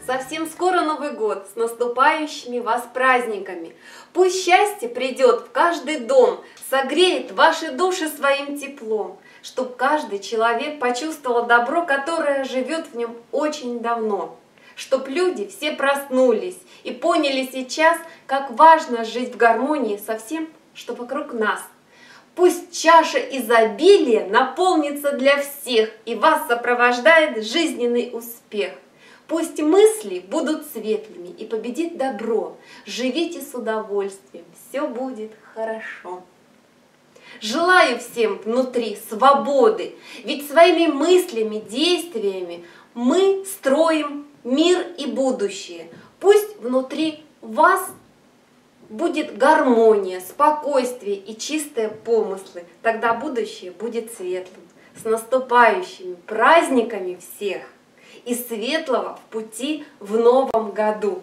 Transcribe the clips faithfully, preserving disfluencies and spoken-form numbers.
Совсем скоро Новый год, с наступающими вас праздниками. Пусть счастье придет в каждый дом, согреет ваши души своим теплом, чтоб каждый человек почувствовал добро, которое живет в нем очень давно. Чтоб люди все проснулись и поняли сейчас, как важно жить в гармонии со всем, что вокруг нас. Пусть чаша изобилия наполнится для всех, и вас сопровождает жизненный успех. Пусть мысли будут светлыми, и победит добро. Живите с удовольствием, все будет хорошо. Желаю всем внутри свободы, ведь своими мыслями, действиями мы строим мир и будущее. Пусть внутри вас будет гармония, спокойствие и чистые помыслы. Тогда будущее будет светлым. С наступающими праздниками всех! И светлого в пути в новом году!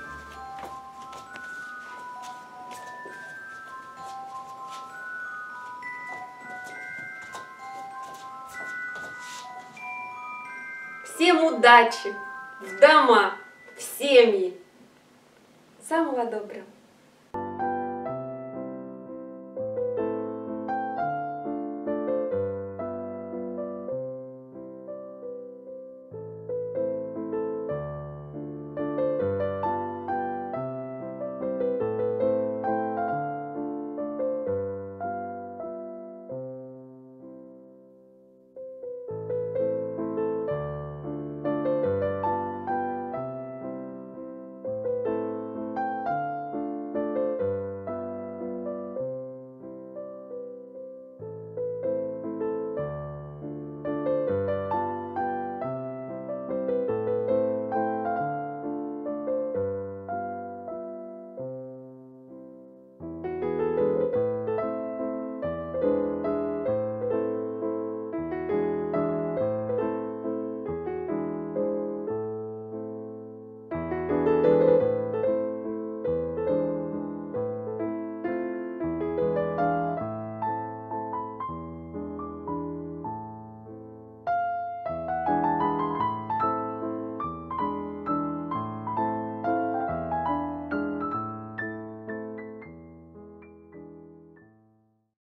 Всем удачи в дома, в семьи! Самого доброго!